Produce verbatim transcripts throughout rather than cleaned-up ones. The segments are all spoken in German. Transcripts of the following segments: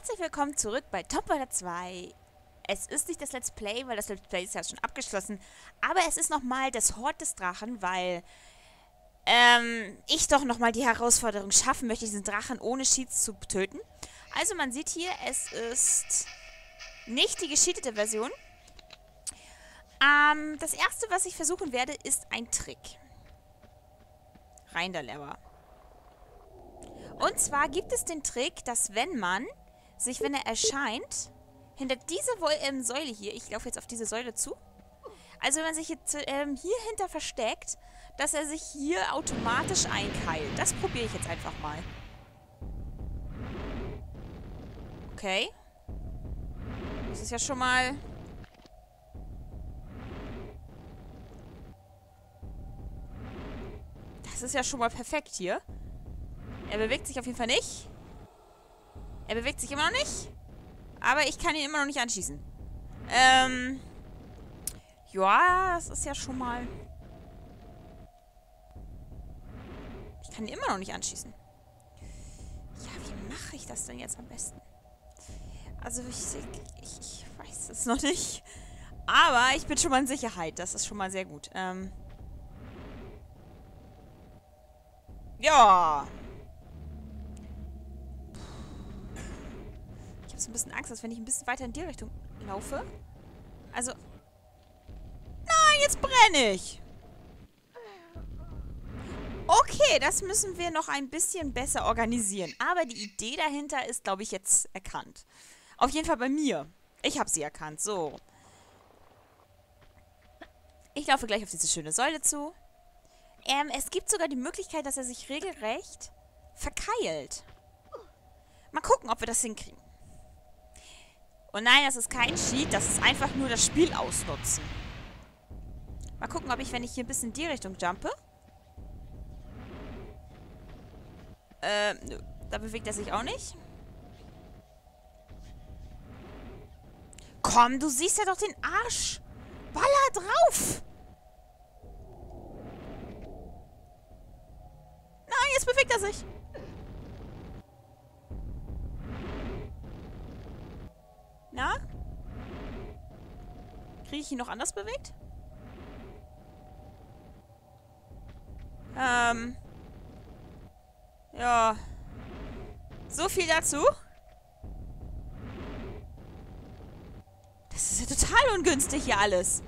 Herzlich willkommen zurück bei Tomb Raider zwei. Es ist nicht das Let's Play, weil das Let's Play ist ja schon abgeschlossen. Aber es ist nochmal das Hort des Drachen, weil ähm, ich doch nochmal die Herausforderung schaffen möchte, diesen Drachen ohne Cheats zu töten. Also man sieht hier, es ist nicht die gecheatete Version. Ähm, das erste, was ich versuchen werde, ist ein Trick. Rein der Lever. Und zwar gibt es den Trick, dass wenn man sich, wenn er erscheint, hinter diese Wo ähm, Säule hier, ich laufe jetzt auf diese Säule zu, also wenn man sich jetzt ähm, hier hinter versteckt, dass er sich hier automatisch einkeilt. Das probiere ich jetzt einfach mal. Okay. Das ist ja schon mal... Das ist ja schon mal perfekt hier. Er bewegt sich auf jeden Fall nicht. Er bewegt sich immer noch nicht. Aber ich kann ihn immer noch nicht anschießen. Ähm. Ja, das ist ja schon mal... Ich kann ihn immer noch nicht anschießen. Ja, wie mache ich das denn jetzt am besten? Also, ich, ich, ich weiß es noch nicht. Aber ich bin schon mal in Sicherheit. Das ist schon mal sehr gut. Ähm. Ja. Ich habe so ein bisschen Angst, dass wenn ich ein bisschen weiter in die Richtung laufe... Also... Nein, jetzt brenne ich! Okay, das müssen wir noch ein bisschen besser organisieren. Aber die Idee dahinter ist, glaube ich, jetzt erkannt. Auf jeden Fall bei mir. Ich habe sie erkannt. So. Ich laufe gleich auf diese schöne Säule zu. Ähm, es gibt sogar die Möglichkeit, dass er sich regelrecht verkeilt. Mal gucken, ob wir das hinkriegen. Und nein, das ist kein Cheat, das ist einfach nur das Spiel ausnutzen. Mal gucken, ob ich, wenn ich hier ein bisschen in die Richtung jumpe... Äh, nö. Da bewegt er sich auch nicht. Komm, du siehst ja doch den Arsch. Baller drauf. Nein, jetzt bewegt er sich. Na? Kriege ich ihn noch anders bewegt? Ähm... Ja. So viel dazu. Das ist ja total ungünstig hier alles.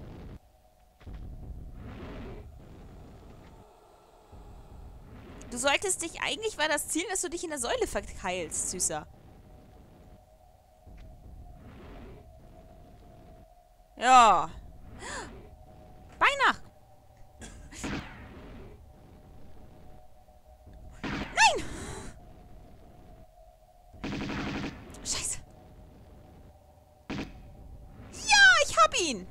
Du solltest dich... Eigentlich war das Ziel, dass du dich in der Säule verkeilst, Süßer. Ja. Beinahe. Ihn.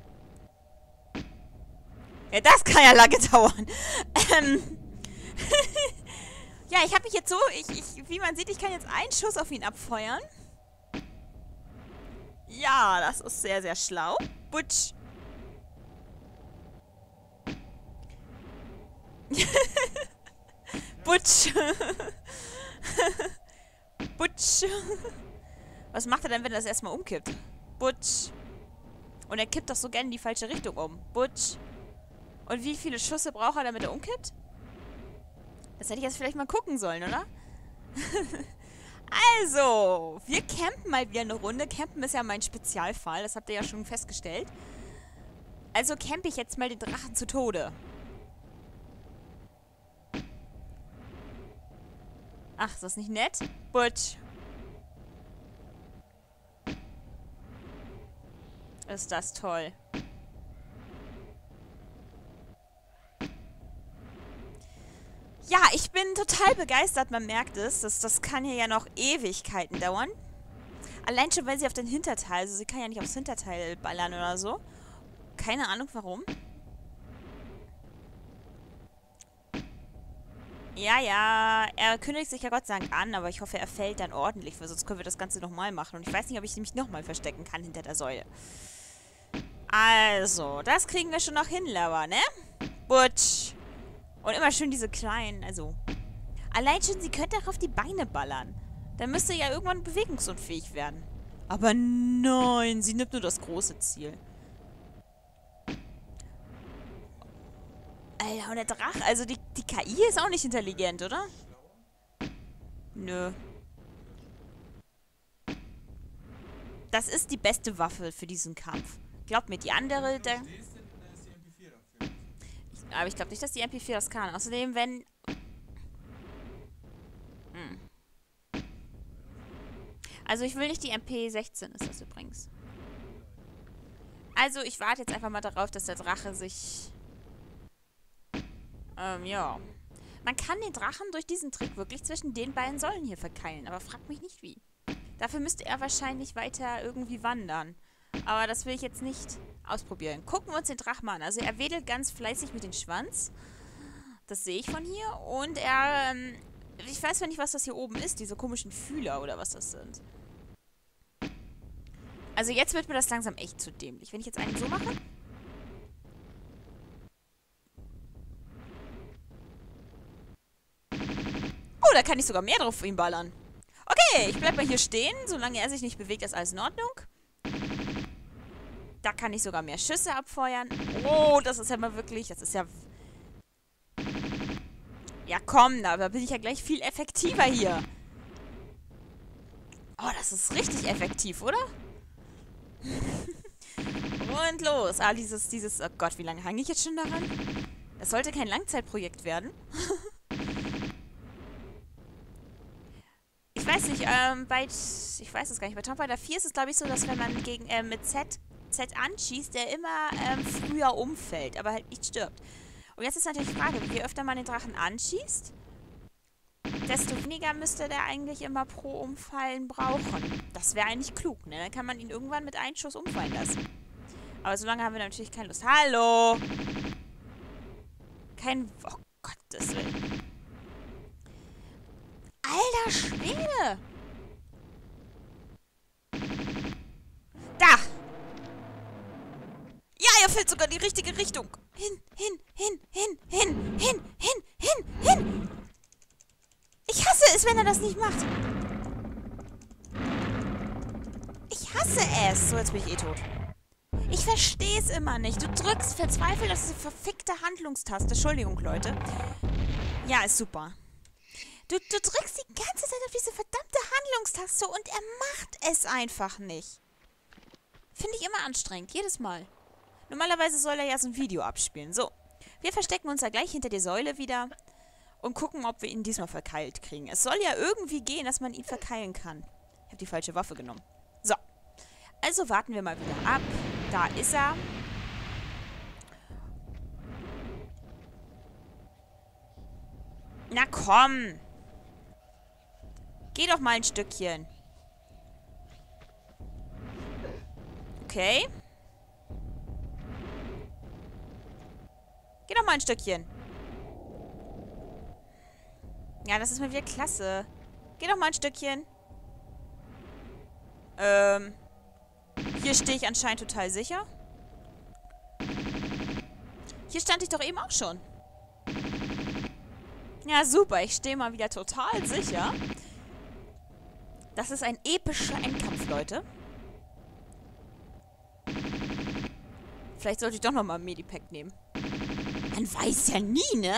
Ja, das kann ja lange dauern. Ähm. Ja, ich habe mich jetzt so... Ich, ich, wie man sieht, ich kann jetzt einen Schuss auf ihn abfeuern. Ja, das ist sehr, sehr schlau. Butsch. Butsch. Butsch. Was macht er denn, wenn er das erstmal umkippt? Butsch. Und er kippt doch so gerne in die falsche Richtung um. Butsch. Und wie viele Schüsse braucht er, damit er umkippt? Das hätte ich jetzt vielleicht mal gucken sollen, oder? Also, wir campen mal wieder eine Runde. Campen ist ja mein Spezialfall. Das habt ihr ja schon festgestellt. Also campe ich jetzt mal den Drachen zu Tode. Ach, ist das nicht nett? Butsch. Ist das toll. Ja, ich bin total begeistert, man merkt es. Das, das kann hier ja noch Ewigkeiten dauern. Allein schon, weil sie auf den Hinterteil, also sie kann ja nicht aufs Hinterteil ballern oder so. Keine Ahnung, warum. Ja, ja, er kündigt sich ja Gott sei Dank an, aber ich hoffe, er fällt dann ordentlich, weil sonst können wir das Ganze nochmal machen. Und ich weiß nicht, ob ich mich nochmal verstecken kann hinter der Säule. Also, das kriegen wir schon noch hin, Lover, ne? Butsch. Und immer schön diese kleinen, also... Allein schon, sie könnte auch auf die Beine ballern. Dann müsste ja irgendwann bewegungsunfähig werden. Aber nein, sie nimmt nur das große Ziel. Alter, und der Drache, also die, die K I ist auch nicht intelligent, oder? Nö. Das ist die beste Waffe für diesen Kampf. Glaub mir, die andere, der... Ich, aber ich glaube nicht, dass die M P vier das kann. Außerdem, wenn... Hm. Also ich will nicht die M P sechzehn, ist das übrigens. Also ich warte jetzt einfach mal darauf, dass der Drache sich... Ähm, ja. Man kann den Drachen durch diesen Trick wirklich zwischen den beiden Säulen hier verkeilen, aber frag mich nicht wie. Dafür müsste er wahrscheinlich weiter irgendwie wandern. Aber das will ich jetzt nicht ausprobieren. Gucken wir uns den Drachen mal an. Also er wedelt ganz fleißig mit dem Schwanz. Das sehe ich von hier. Und er, ähm, ich weiß zwar nicht, was das hier oben ist, diese komischen Fühler oder was das sind. Also jetzt wird mir das langsam echt zu dämlich. Wenn ich jetzt einen so mache... Oh, da kann ich sogar mehr drauf für ihn ballern. Okay, ich bleib mal hier stehen. Solange er sich nicht bewegt, ist alles in Ordnung. Da kann ich sogar mehr Schüsse abfeuern. Oh, das ist ja mal wirklich... Das ist ja... Ja, komm, da bin ich ja gleich viel effektiver hier. Oh, das ist richtig effektiv, oder? Und los. Ah, dieses, dieses... Oh Gott, wie lange hange ich jetzt schon daran? Das sollte kein Langzeitprojekt werden. Ich weiß nicht, ähm, bei... Ich weiß es gar nicht. Bei Tomb Raider vier ist es, glaube ich, so, dass wenn man gegen, äh, mit Z, Z anschießt, der immer ähm, früher umfällt, aber halt nicht stirbt. Und jetzt ist natürlich die Frage, je öfter man den Drachen anschießt, desto weniger müsste der eigentlich immer pro Umfallen brauchen. Das wäre eigentlich klug, ne? Dann kann man ihn irgendwann mit einem Schuss umfallen lassen. Aber so lange haben wir natürlich keine Lust. Hallo! Kein... Oh Gottes Willen. Alter Schwede! Da! Ja, er fällt sogar in die richtige Richtung. Hin, hin, hin, hin, hin, hin, hin, hin, hin! Ich hasse es, wenn er das nicht macht. Ich hasse es. So, jetzt bin ich eh tot. Ich verstehe es immer nicht. Du drückst verzweifelt auf diese verfickte Handlungstaste. Entschuldigung, Leute. Ja, ist super. Du, du drückst die ganze Zeit auf diese verdammte Handlungstaste und er macht es einfach nicht. Finde ich immer anstrengend. Jedes Mal. Normalerweise soll er ja so ein Video abspielen. So. Wir verstecken uns ja gleich hinter der Säule wieder und gucken, ob wir ihn diesmal verkeilt kriegen. Es soll ja irgendwie gehen, dass man ihn verkeilen kann. Ich habe die falsche Waffe genommen. So. Also warten wir mal wieder ab. Da ist er. Na komm. Geh doch mal ein Stückchen. Okay. Geh doch mal ein Stückchen. Ja, das ist mal wieder klasse. Geh doch mal ein Stückchen. Ähm. Hier stehe ich anscheinend total sicher. Hier stand ich doch eben auch schon. Ja, super. Ich stehe mal wieder total sicher. Das ist ein epischer Endkampf, Leute. Vielleicht sollte ich doch nochmal ein Medipack nehmen. Man weiß ja nie, ne?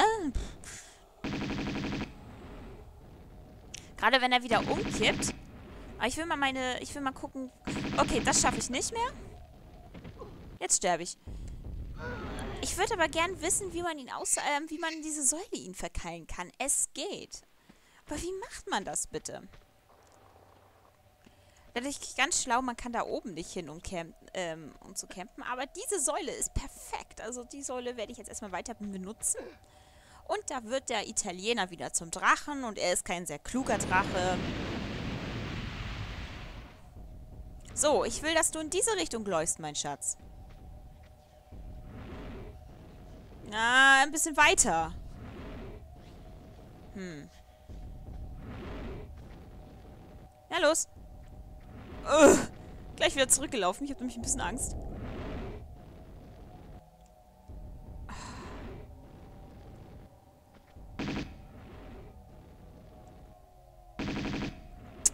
Gerade wenn er wieder umkippt. Aber ich will mal meine... Ich will mal gucken... Okay, das schaffe ich nicht mehr. Jetzt sterbe ich. Ich würde aber gern wissen, wie man ihn aus... Äh, wie man diese Säule ihn verkeilen kann. Es geht. Aber wie macht man das bitte? Natürlich ganz schlau, man kann da oben nicht hin, um, camp ähm, um zu campen. Aber diese Säule ist perfekt. Also die Säule werde ich jetzt erstmal weiter benutzen. Und da wird der Italiener wieder zum Drachen. Und er ist kein sehr kluger Drache. So, ich will, dass du in diese Richtung läufst, mein Schatz. Na, ein bisschen weiter. Hm. Ja, los. Uh, gleich wieder zurückgelaufen. Ich habe nämlich ein bisschen Angst.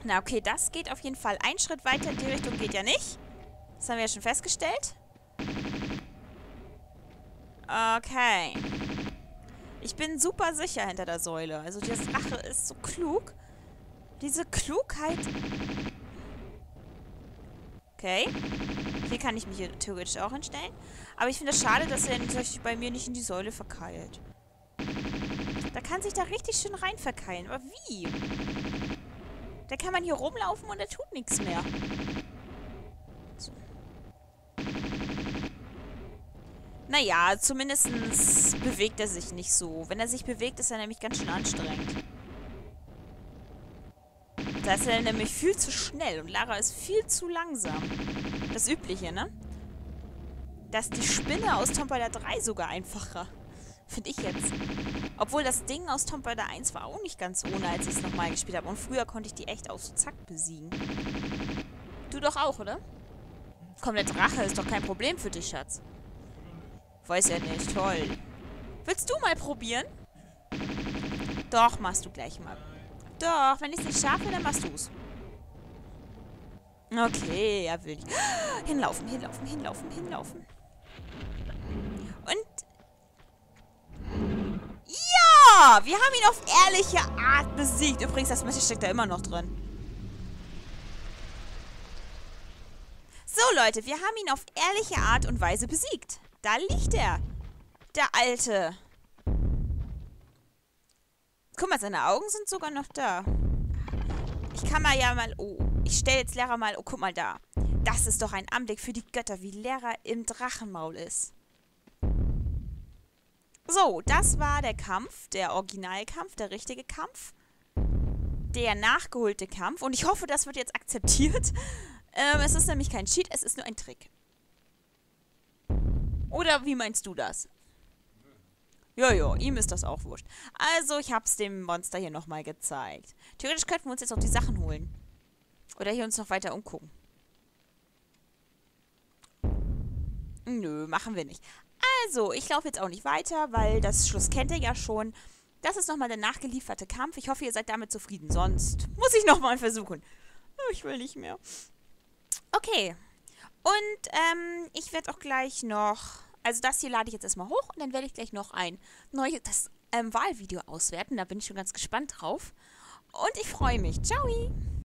Na, okay, das geht auf jeden Fall einen Schritt weiter. In die Richtung geht ja nicht. Das haben wir ja schon festgestellt. Okay. Ich bin super sicher hinter der Säule. Also das Drache ist so klug. Diese Klugheit... Okay. Hier kann ich mich hier theoretisch auch hinstellen. Aber ich finde es schade, dass er sich bei mir nicht in die Säule verkeilt. Da kann sich da richtig schön rein verkeilen. Aber wie? Da kann man hier rumlaufen und er tut nichts mehr. So. Naja, zumindest bewegt er sich nicht so. Wenn er sich bewegt, ist er nämlich ganz schön anstrengend. Da ist er nämlich viel zu schnell und Lara ist viel zu langsam. Das Übliche, ne? Das ist die Spinne aus Tomb Raider drei sogar einfacher. Finde ich jetzt. Obwohl das Ding aus Tomb Raider eins war auch nicht ganz ohne, als ich es nochmal gespielt habe. Und früher konnte ich die echt auf so Zack besiegen. Du doch auch, oder? Komm, der Drache ist doch kein Problem für dich, Schatz. Weiß er nicht. Toll. Willst du mal probieren? Doch, machst du gleich mal. Doch, wenn ich es nicht schaffe, dann machst du es. Okay, er will nicht. Hinlaufen, hinlaufen, hinlaufen, hinlaufen. Und... Ja! Wir haben ihn auf ehrliche Art besiegt. Übrigens, das Messer steckt da immer noch drin. So, Leute, wir haben ihn auf ehrliche Art und Weise besiegt. Da liegt er. Der Alte. Guck mal, seine Augen sind sogar noch da. Ich kann mal ja mal... Oh, ich stelle jetzt Lara mal... Oh, guck mal da. Das ist doch ein Anblick für die Götter, wie Lara im Drachenmaul ist. So, das war der Kampf. Der Originalkampf, der richtige Kampf. Der nachgeholte Kampf. Und ich hoffe, das wird jetzt akzeptiert. Ähm, es ist nämlich kein Cheat, es ist nur ein Trick. Oder wie meinst du das? Jojo, ihm ist das auch wurscht. Also, ich hab's dem Monster hier nochmal gezeigt. Theoretisch könnten wir uns jetzt auch die Sachen holen. Oder hier uns noch weiter umgucken. Nö, machen wir nicht. Also, ich laufe jetzt auch nicht weiter, weil das Schluss kennt ihr ja schon. Das ist nochmal der nachgelieferte Kampf. Ich hoffe, ihr seid damit zufrieden. Sonst muss ich nochmal versuchen. Ich will nicht mehr. Okay. Und ähm, ich werde auch gleich noch... Also das hier lade ich jetzt erstmal hoch und dann werde ich gleich noch ein neues das, ähm, Wahlvideo auswerten. Da bin ich schon ganz gespannt drauf. Und ich freue mich. Ciao!